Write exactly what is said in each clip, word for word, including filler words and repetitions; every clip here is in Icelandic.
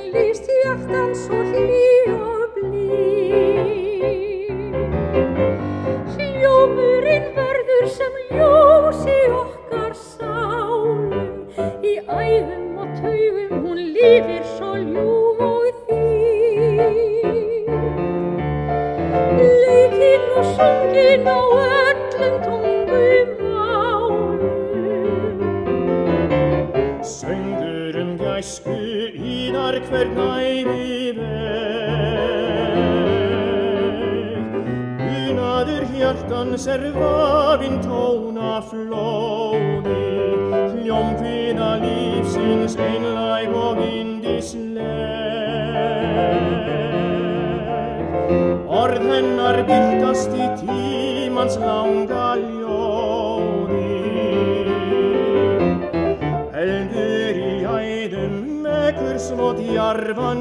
tónlist hjartans svo hlý og blíð. Hljómurinn verður sem ljós í okkar sálum, í æðum og taugum hún lifir svo ljúf og þýð. Leikinn og sunginn á öllum tungumálum, söngur um gæsku ínar hvern æviveg. Unaður hjartans er vafinn tónaflóði, hljómkviða lífsins einlæg og yndisleg. Orð hennar birtast í tímans langa ljóði, eldur í æðum mekur svo djarfan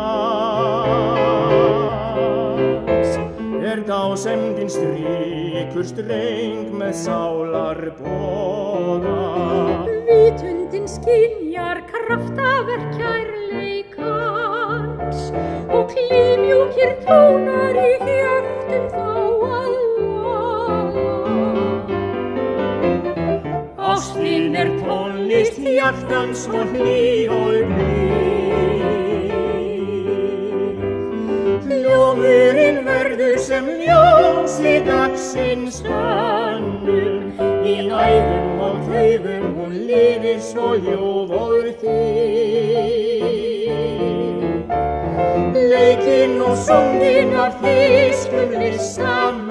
dans. Er dásemdin stríkur streng með sálarboga, vitundin skynjar kraftaverk kærleikans og klímjúkir tónar í hjörtum fá að laga. Ástin er tónlist hjartans svo hlý og blíð. Hljómurinn verður sem ljós í dagsins hönnun, í æðum og taugum hún lifir svo ljúf og þýð. Leikinn og sunginn af þýskum listam